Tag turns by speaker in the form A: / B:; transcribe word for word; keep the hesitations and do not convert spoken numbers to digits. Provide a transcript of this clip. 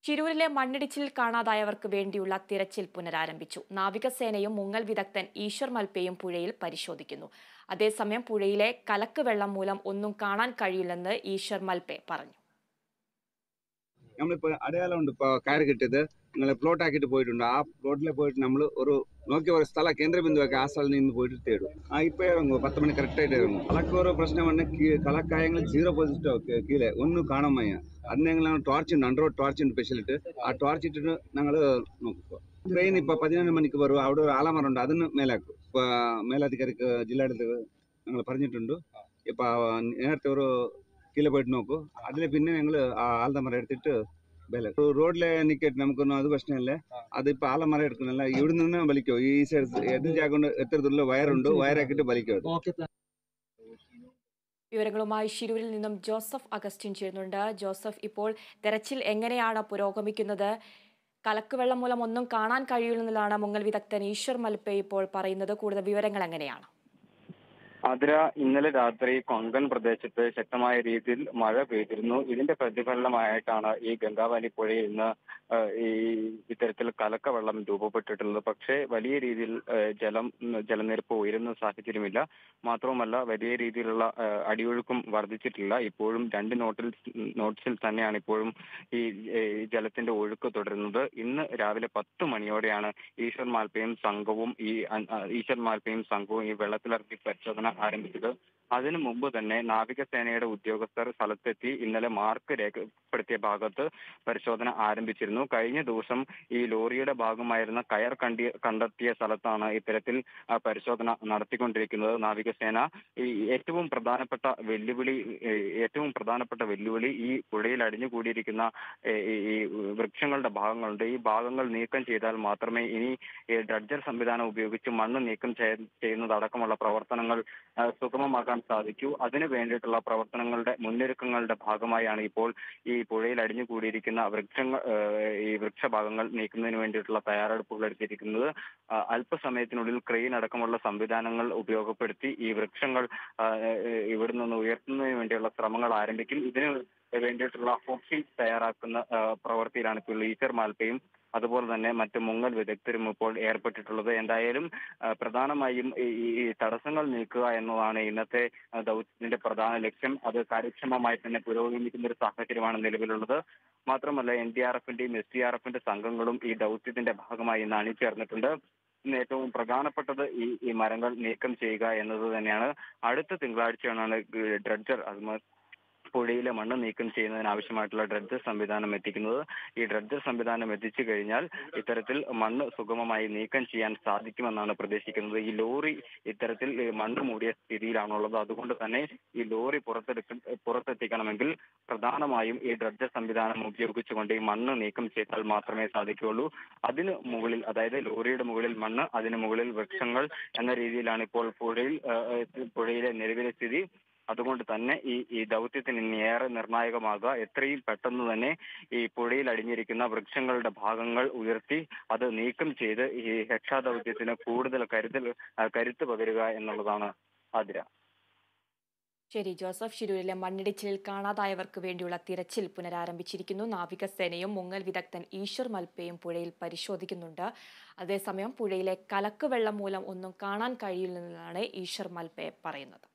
A: ശിരൂരിലെ മണ്ണിടിച്ചിലിൽ കാണാതായവർക്ക് വേണ്ടിയുള്ള തിരച്ചിൽ പുനരാരംഭിച്ചു. നാവികസേനയും മുങ്ങൽ വിദഗ്ധൻ ഈശ്വർ മൽപേയും പുഴയിൽ പരിശോധിക്കുന്നു. അതേസമയം പുഴയിലെ കലക്ക് വെള്ളം മൂലം ഒന്നും കാണാൻ കഴിയില്ലെന്ന് ഈശ്വർ മൽപേ പറഞ്ഞു.
B: നമ്മളിപ്പോൾ അടയാളമുണ്ട്. ഇപ്പോൾ കയറ് കിട്ടിയത് നിങ്ങൾ പ്ലോട്ട് ആക്കിയിട്ട് പോയിട്ടുണ്ട്. ആ പ്ലോട്ടിൽ പോയിട്ട് നമ്മൾ ഒരു നോക്കിയ ഒരു സ്ഥല കേന്ദ്ര ബിന്ദുവാക്കി ആ സ്ഥലത്ത് നിന്ന് പോയിട്ട് തേടും. ആ ഇപ്പോൾ ഇറങ്ങും, പത്ത് മണി കറക്റ്റായിട്ട് ഇറങ്ങും. കളക്ക് ഓരോ പ്രശ്നം വന്ന് കളക്കായങ്ങൾ സീറോ പൊസിറ്റോ കീഴെ ഒന്നും കാണാൻ വയ്യ. അതിന് ഞങ്ങൾ ടോർച്ച് ഉണ്ട്, അണ്ടർ ടോർച്ച് ഉണ്ട് സ്പെഷ്യലിട്ട്. ആ ടോർച്ച് ഇട്ടിട്ട് ഞങ്ങൾ നോക്കുക. ട്രെയിൻ ഇപ്പോൾ പതിനൊന്ന് മണിക്ക് വരും. അവിടെ ഒരു ആലമരം ഉണ്ട്, അതിന് മേലാക്കും. ഇപ്പോൾ മേലധികാരിക്ക് ജില്ലാടത്തേക്ക് ഞങ്ങൾ പറഞ്ഞിട്ടുണ്ട്. ഇപ്പോൾ നേരത്തെ ഒരു കീഴെ പോയിട്ട് നോക്കൂ. അതിൽ പിന്നെ ഞങ്ങൾ ആ ആലമരം എടുത്തിട്ട് ബല റോഡിലെ നിക്കട്ട് നമുക്കൊന്നും അത് പ്രശ്നമില്ല. അതിപ്പോൾ ആലമരം എടുക്കുന്നില്ല, ഇവിടെ നിന്ന് വലിക്കോ. ഈ സൈഡ് എതിർ ജാഗുണ്ട്, എത്ര ദൂരം വയറുണ്ട്, വയറാക്കിയിട്ട് വലിക്കോ.
A: വിവരങ്ങളുമായി ശിരൂരിൽ നിന്നും ജോസഫ് അഗസ്റ്റിൻ ചേരുന്നുണ്ട്. ജോസഫ്, ഇപ്പോൾ തെരച്ചിൽ എങ്ങനെയാണ് പുരോഗമിക്കുന്നത്? കലക്കുവെള്ളം മൂലം ഒന്നും കാണാൻ കഴിയില്ലെന്നാണ് മുങ്ങൽ വിദഗ്ധൻ ഈശ്വർ മൽപേ ഇപ്പോൾ പറയുന്നത്. കൂടുതൽ വിവരങ്ങൾ എങ്ങനെയാണ്?
C: ആതിര, ഇന്നലെ രാത്രി കൊങ്കൺ പ്രദേശത്ത് ശക്തമായ രീതിയിൽ മഴ പെയ്തിരുന്നു. ഇതിന്റെ പ്രതിഫലനമായിട്ടാണ് ഈ ഗംഗാവാലി പുഴയിൽ നിന്ന് ഈ ഇത്തരത്തിൽ കലക്കവെള്ളം രൂപപ്പെട്ടിട്ടുള്ളത്. പക്ഷേ വലിയ രീതിയിൽ ജലം ജലനിരപ്പ് ഉയരുന്ന സാഹചര്യമില്ല. മാത്രവുമല്ല വലിയ രീതിയിലുള്ള അടിയൊഴുക്കും വർദ്ധിച്ചിട്ടില്ല. ഇപ്പോഴും രണ്ട് നോട്ടിൽ നോട്ട്സിൽ തന്നെയാണ് ഇപ്പോഴും ഈ ജലത്തിന്റെ ഒഴുക്ക് തുടരുന്നത്. ഇന്ന് രാവിലെ പത്ത് മണിയോടെയാണ് ഈശ്വർ മാൽപേയും സംഘവും ഈ ഈശ്വർ മാൽപേയും സംഘവും ഈ വെള്ളത്തിലിറക്കി പരിശോധന ആരംഭിച്ചത്. അതിനു മുമ്പ് തന്നെ നാവികസേനയുടെ ഉദ്യോഗസ്ഥർ സ്ഥലത്തെത്തി ഇന്നലെ മാർക്ക് രേഖപ്പെടുത്തിയ ഭാഗത്ത് പരിശോധന ആരംഭിച്ചിരുന്നു. കഴിഞ്ഞ ദിവസം ഈ ലോറിയുടെ ഭാഗമായിരുന്ന കയർ കണ്ടി കണ്ടെത്തിയ സ്ഥലത്താണ് ഇത്തരത്തിൽ പരിശോധന നടത്തിക്കൊണ്ടിരിക്കുന്നത് നാവികസേന. ഈ ഏറ്റവും പ്രധാനപ്പെട്ട വെല്ലുവിളി ഏറ്റവും പ്രധാനപ്പെട്ട വെല്ലുവിളി ഈ പുഴയിൽ അടിഞ്ഞുകൂടിയിരിക്കുന്ന ഈ വൃക്ഷങ്ങളുടെ ഭാഗങ്ങളുണ്ട്. ഈ ഭാഗങ്ങൾ നീക്കം ചെയ്താൽ മാത്രമേ ഇനി ഡ്രഡ്ജർ സംവിധാനം ഉപയോഗിച്ച് മണ്ണ് നീക്കം ചെയ്യുന്നതടക്കമുള്ള പ്രവർത്തനങ്ങൾ സുഗമമാക്കാൻ സാധിക്കൂ. അതിനു വേണ്ടിയിട്ടുള്ള പ്രവർത്തനങ്ങളുടെ മുന്നൊരുക്കങ്ങളുടെ ഭാഗമായാണ് ഇപ്പോൾ ഈ പുഴയിൽ അടിഞ്ഞുകൂടിയിരിക്കുന്ന വൃക്ഷങ്ങൾ ഈ വൃക്ഷഭാഗങ്ങൾ നീക്കുന്നതിന് വേണ്ടിയിട്ടുള്ള തയ്യാറെടുപ്പുകൾ എടുത്തിരിക്കുന്നത്. അല്പസമയത്തിനുള്ളിൽ ക്രെയിൻ അടക്കമുള്ള സംവിധാനങ്ങൾ ഉപയോഗപ്പെടുത്തി ഈ വൃക്ഷങ്ങൾ ഇവിടെ നിന്ന് ഉയർത്തുന്നതിന് വേണ്ടിയുള്ള ശ്രമങ്ങൾ ആരംഭിക്കും. ഇതിന് വേണ്ടിയിട്ടുള്ള ഹോക്കി തയ്യാറാക്കുന്ന പ്രവൃത്തിയിലാണ് ഇപ്പോൾ ഈശ്വർ മാൽപേയും അതുപോലെ തന്നെ മറ്റ് മുങ്ങൽ വിദഗ്ധരും ഇപ്പോൾ ഏർപ്പെട്ടിട്ടുള്ളത്. എന്തായാലും പ്രധാനമായും ഈ തടസ്സങ്ങൾ നീക്കുക എന്നതാണ് ഇന്നത്തെ ദൗത്യത്തിന്റെ പ്രധാന ലക്ഷ്യം. അത് കാര്യക്ഷമമായി തന്നെ പുരോഗമിക്കുന്ന ഒരു സാഹചര്യമാണ് നിലവിലുള്ളത്. മാത്രമല്ല എൻ ഡി ആർ എഫിന്റെയും എസ് ഡി ആർ എഫിന്റെ സംഘങ്ങളും ഈ ദൗത്യത്തിന്റെ ഭാഗമായി ഇന്ന് അണിചേർന്നിട്ടുണ്ട്. ഇന്ന് ഏറ്റവും പ്രധാനപ്പെട്ടത് ഈ ഈ മരങ്ങൾ നീക്കം ചെയ്യുക എന്നത് തന്നെയാണ്. അടുത്ത തിങ്കളാഴ്ചയാണ് ഡ്രഡ്ജർ പുഴയിലെ മണ്ണ് നീക്കം ചെയ്യുന്നതിന് ആവശ്യമായിട്ടുള്ള ഡ്രഡ്ജർ സംവിധാനം എത്തിക്കുന്നത്. ഈ ഡ്രഡ്ജർ സംവിധാനം എത്തിച്ചു കഴിഞ്ഞാൽ ഇത്തരത്തിൽ മണ്ണ് സുഗമമായി നീക്കം ചെയ്യാൻ സാധിക്കുമെന്നാണ് പ്രതീക്ഷിക്കുന്നത്. ഈ ലോറി ഇത്തരത്തിൽ മണ്ണ് മൂടിയ സ്ഥിതിയിലാണുള്ളത്. അതുകൊണ്ട് തന്നെ ഈ ലോറി പുറത്തെടുക്ക പുറത്തെത്തിക്കണമെങ്കിൽ പ്രധാനമായും ഈ ഡ്രഡ്ജർ സംവിധാനം ഉപയോഗിച്ചുകൊണ്ട് ഈ മണ്ണ് നീക്കം ചെയ്താൽ മാത്രമേ സാധിക്കുകയുള്ളൂ. അതിന് മുകളിൽ, അതായത് ലോറിയുടെ മുകളിൽ മണ്ണ്, അതിന് മുകളിൽ വൃക്ഷങ്ങൾ എന്ന രീതിയിലാണ് ഇപ്പോൾ പുഴയിൽ പുഴയിലെ നിലവിലെ സ്ഥിതി. അതുകൊണ്ട് തന്നെ ഈ ഈ ദൗത്യത്തിന് ഇനി ഏറെ നിർണായകമാകുക എത്രയും പെട്ടെന്ന് തന്നെ ഈ പുഴയിൽ അടിഞ്ഞിരിക്കുന്ന വൃക്ഷങ്ങളുടെ ഭാഗങ്ങൾ ഉയർത്തി അത് നീക്കം ചെയ്ത് ഈ രക്ഷാദൗത്യത്തിന് കൂടുതൽ കരുതൽ കരുത്ത് പകരുക എന്നുള്ളതാണ്. ആതിര.
A: ശരി ജോസഫ്, ശിരൂരിലെ മണ്ണിടിച്ചിലിൽ കാണാതായവർക്ക് വേണ്ടിയുള്ള തിരച്ചിൽ പുനരാരംഭിച്ചിരിക്കുന്നു. നാവികസേനയും മുങ്ങൽ വിദഗ്ധൻ ഈശ്വർ മൽപേയും പുഴയിൽ പരിശോധിക്കുന്നുണ്ട്. അതേസമയം പുഴയിലെ കലക്ക് വെള്ളം മൂലം ഒന്നും കാണാൻ കഴിയില്ലെന്നാണ് ഈശ്വർ മൽപേ പറയുന്നത്.